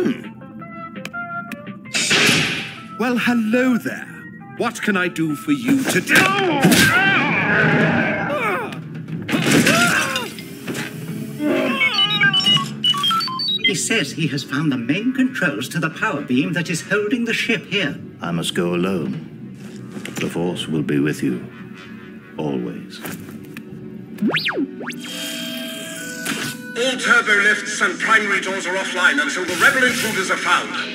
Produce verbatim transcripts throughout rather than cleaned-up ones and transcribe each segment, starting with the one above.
Well, hello there. What can I do for you today? He says he has found the main controls to the power beam that is holding the ship here. I must go alone. The Force will be with you. Always. All turbo lifts and primary doors are offline until the rebel intruders are found.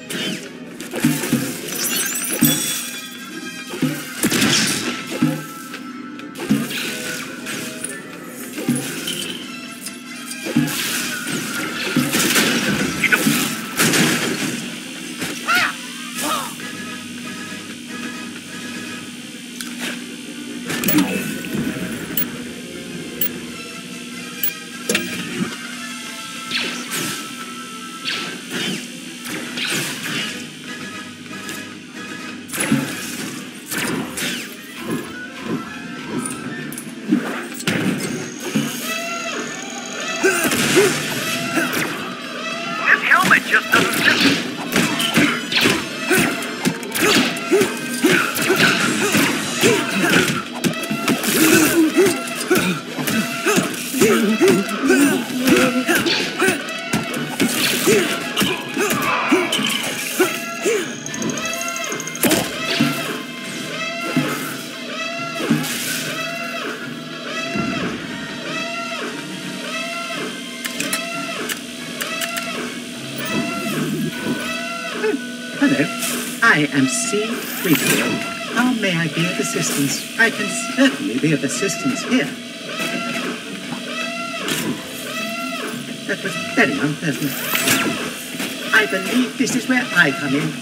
I am C three P O. How may I be of assistance? I can certainly be of assistance here. That was very unpleasant. I believe this is where I come in.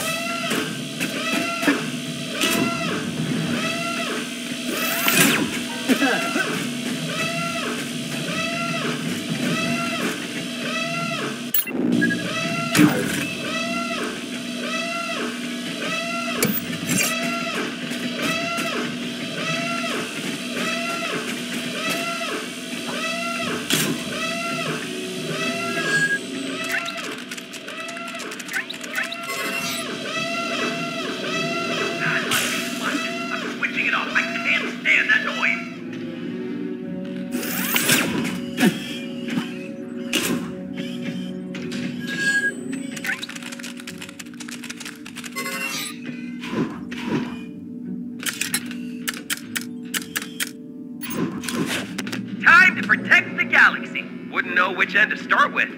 Protect the galaxy. Wouldn't know which end to start with.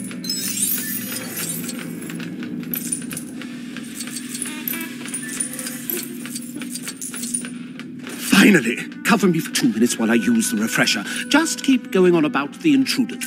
Finally! Cover me for two minutes while I use the refresher. Just keep going on about the intruders.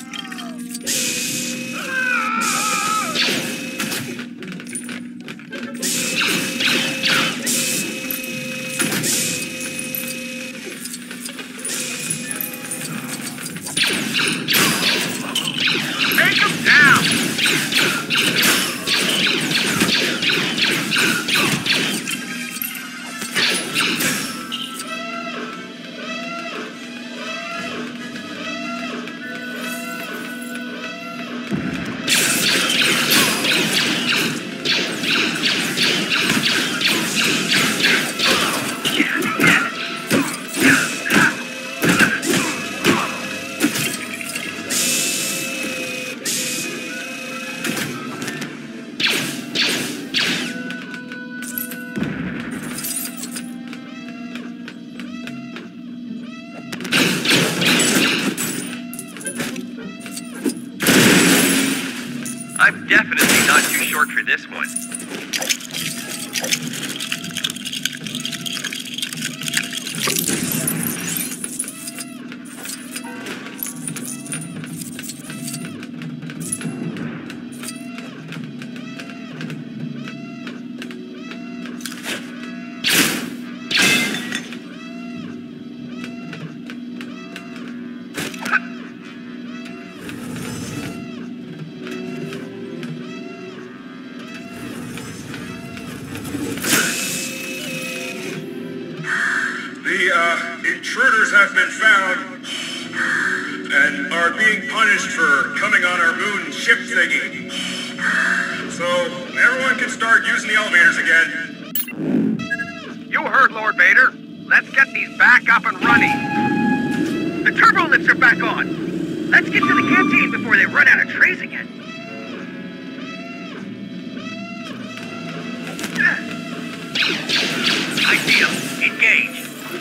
I'm definitely not too short for this one. The, uh, intruders have been found and are being punished for coming on our moon ship thingy. So, everyone can start using the elevators again. You heard Lord Vader. Let's get these back up and running. The turbo lifts are back on. Let's get to the canteen before they run out of trays again. Ideal. Engage.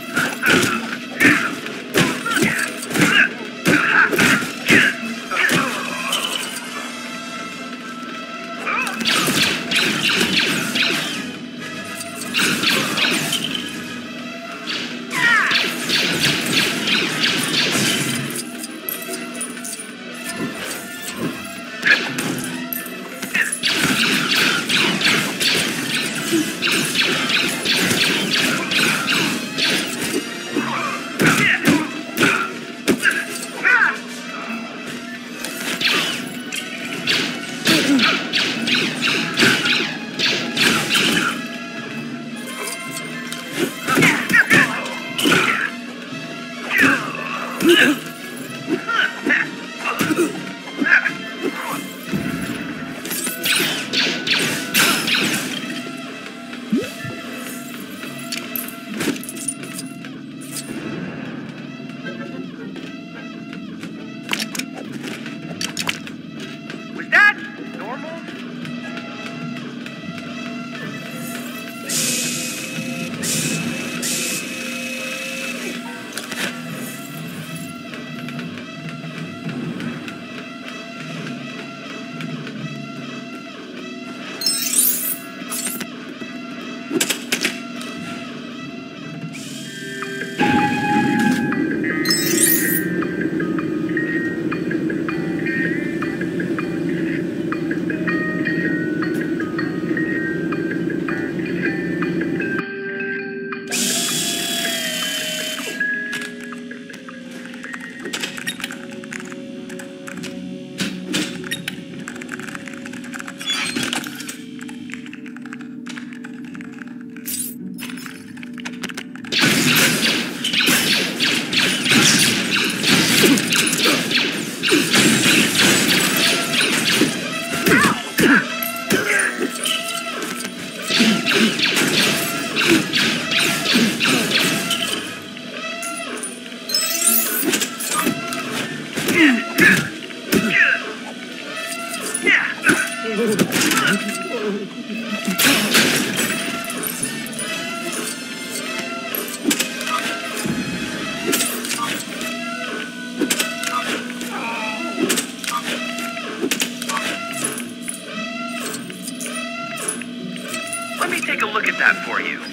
Let me take a look at that for you.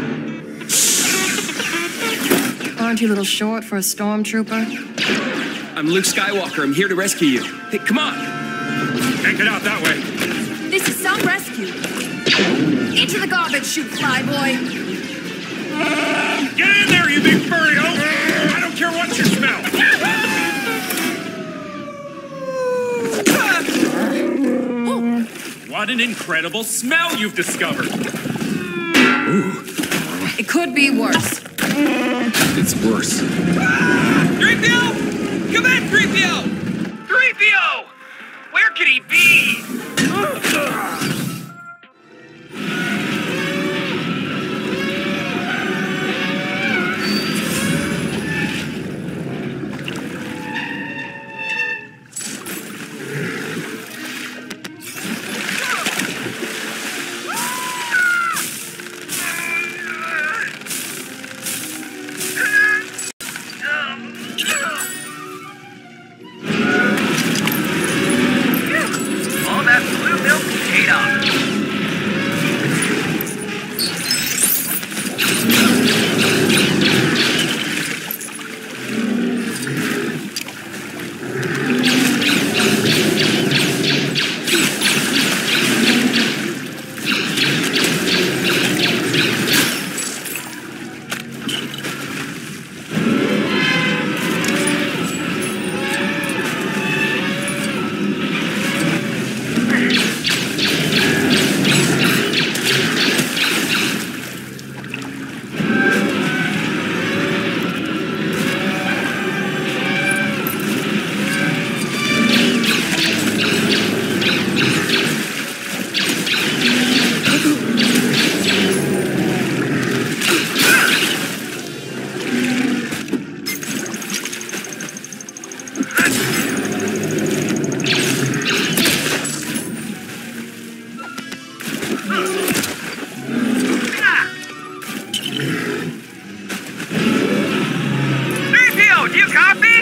Aren't you a little short for a stormtrooper? I'm Luke Skywalker. I'm here to rescue you. Hey, come on. Can't get out that way. This is some rescue. Into the garbage chute, flyboy. Get in there, you big furry oaf! I don't care what you smell. What an incredible smell you've discovered. Ooh. It could be worse. It's worse. three P O! Come in, three P O! three P O! Where could he be? All that blue milk paid off. three P O, do you copy?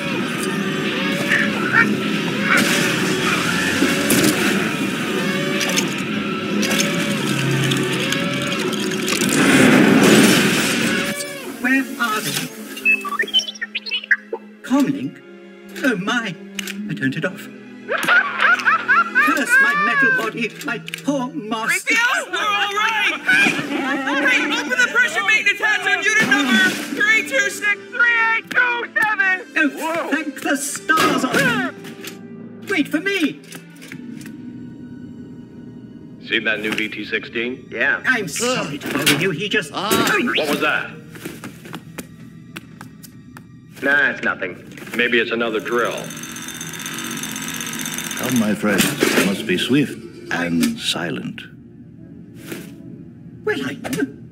Where are they? Comlink? Oh my! I turned it off. Curse my metal body, my poor master. three P O, we're all right! Hey, open the pressure maintenance hatch on unit number three two six three eight two seven! Oh, thank the stars on me! Wait for me! Seen that new V T sixteen? Yeah. I'm sorry to bother you, he just... What was that? Nah, it's nothing. Maybe it's another drill. Come, my friends. You must be swift and silent. Well, I...